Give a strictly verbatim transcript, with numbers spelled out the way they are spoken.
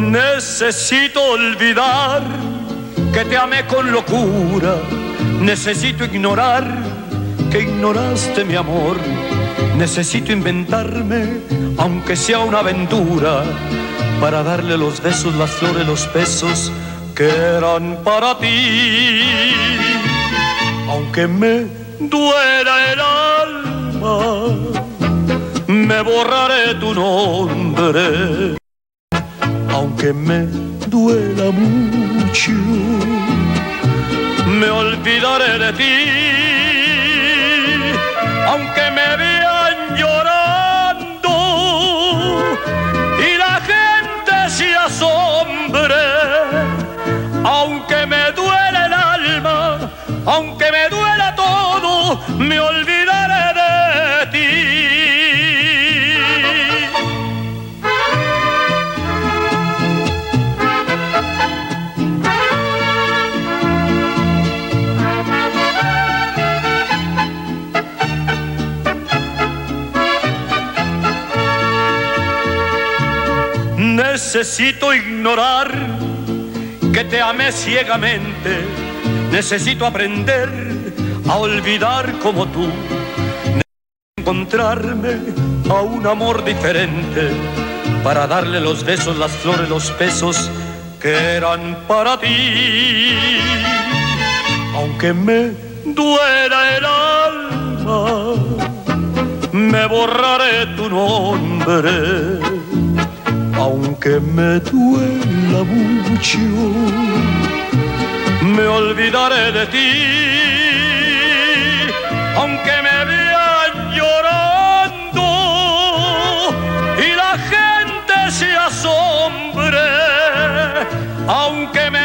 Necesito olvidar que te amé con locura. Necesito ignorar que ignoraste mi amor. Necesito inventarme, aunque sea una aventura, para darle los besos, las flores, los besos que eran para ti. Aunque me duela el alma, me borraré tu nombre. Aunque me duela mucho, me olvidaré de ti. Aunque me vean llorando y la gente se asombre, aunque me duele el alma, aunque me duela todo, me olvidaré de ti. Necesito ignorar que te amé ciegamente. Necesito aprender a olvidar como tú. Necesito encontrarme a un amor diferente para darle los besos, las flores, los besos que eran para ti. Aunque me duela el alma, me borraré tu nombre. Aunque me duela mucho, me olvidaré de ti. Aunque me vean llorando y la gente se asombre, aunque me